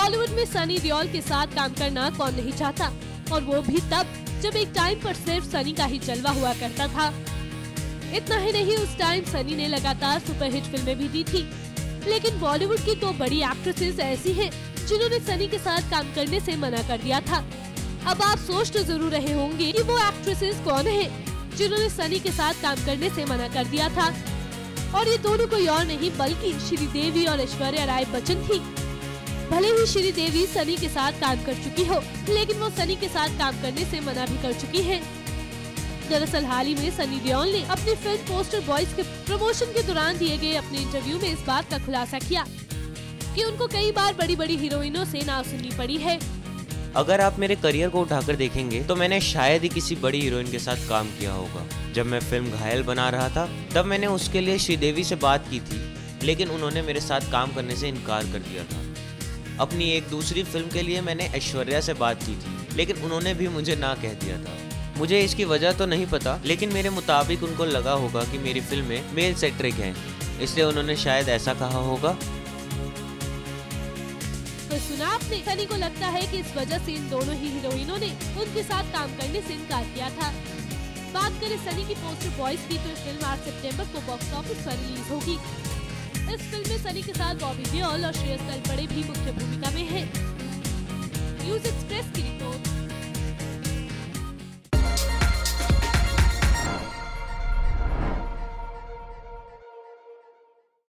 बॉलीवुड में सनी देओल के साथ काम करना कौन नहीं चाहता, और वो भी तब जब एक टाइम पर सिर्फ सनी का ही जलवा हुआ करता था। इतना ही नहीं, उस टाइम सनी ने लगातार सुपरहिट फिल्में भी दी थी। लेकिन बॉलीवुड की तो बड़ी एक्ट्रेसेस ऐसी हैं जिन्होंने सनी के साथ काम करने से मना कर दिया था। अब आप सोच तो जरूर रहे होंगे कि वो एक्ट्रेसेस कौन हैं जिन्होंने सनी के साथ काम करने से मना कर दिया था, और ये दोनों कोई और नहीं बल्कि श्रीदेवी और ऐश्वर्या राय बच्चन थी। भले ही श्रीदेवी सनी के साथ काम कर चुकी हो, लेकिन वो सनी के साथ काम करने से मना भी कर चुकी है। दरअसल हाल ही में सनी देओल ने अपनी फिल्म पोस्टर बॉयज के प्रमोशन के दौरान दिए गए अपने इंटरव्यू में इस बात का खुलासा किया कि उनको कई बार बड़ी बड़ी हीरोइनों से ना सुननी पड़ी है। अगर आप मेरे करियर को उठाकर देखेंगे तो मैंने शायद ही किसी बड़ी हीरोइन के साथ काम किया होगा। जब मैं फिल्म घायल बना रहा था तब मैंने उसके लिए श्रीदेवी से बात की थी, लेकिन उन्होंने मेरे साथ काम करने से इनकार कर दिया था। अपनी एक दूसरी फिल्म के लिए मैंने ऐश्वर्या से बात की थी, लेकिन उन्होंने भी मुझे ना कह दिया था। मुझे इसकी वजह तो नहीं पता, लेकिन मेरे मुताबिक उनको लगा होगा कि मेरी फिल्में मेल सेंट्रिक हैं, इसलिए उन्होंने शायद ऐसा कहा होगा। तो सुना आपने, सनी को लगता है कि इस वजह से इन दोनों ही हीरोइनों ने उनके साथ काम करने से इनकार किया था। बात करें सनी की पोस्टर बॉयज की, तो फिल्म 8 सितंबर को बॉक्स ऑफिस पर रिलीज होगी। इस फिल्म में सनी के साथ बॉबी देओल और श्रेयस तलपड़े भी मुख्य भूमिका में हैं। न्यूज़ एक्सप्रेस की रिपोर्ट।